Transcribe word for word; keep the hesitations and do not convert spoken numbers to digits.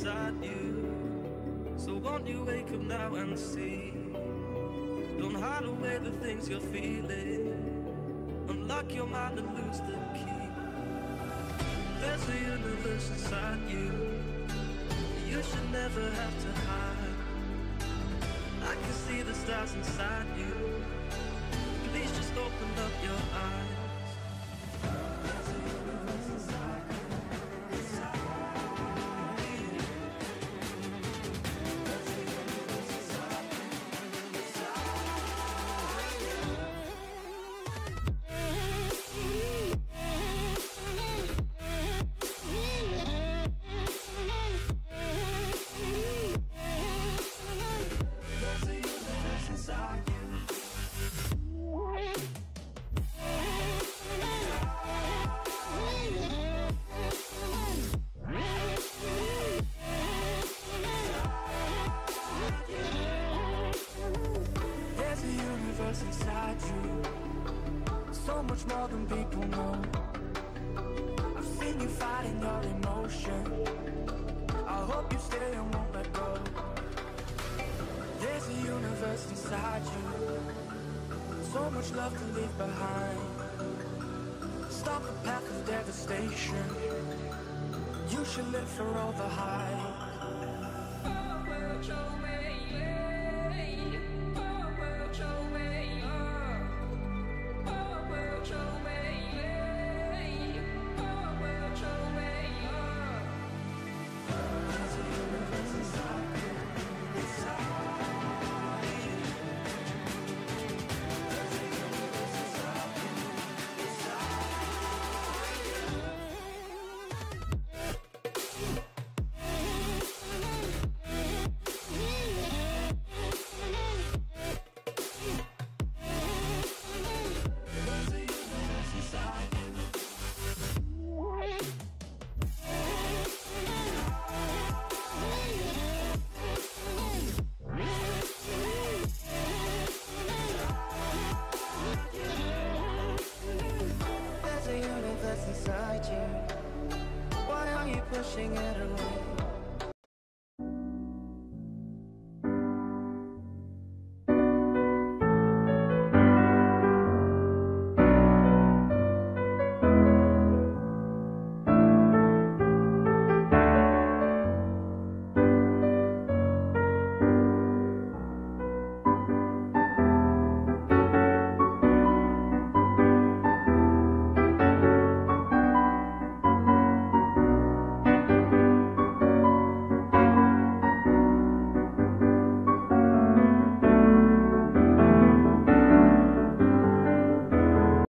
inside you. So won't you wake up now and see? Don't hide away the things you're feeling. Unlock your mind and lose the key. There's a universe inside you. You should never have to hide. I can see the stars inside you. Please just open up your eyes. There's a universe inside you. Inside you, so much more than people know. I've seen you fighting your emotion. I hope you stay and won't let go. There's a universe inside you, so much love to leave behind. Stop the path of devastation. You should live for all the highs.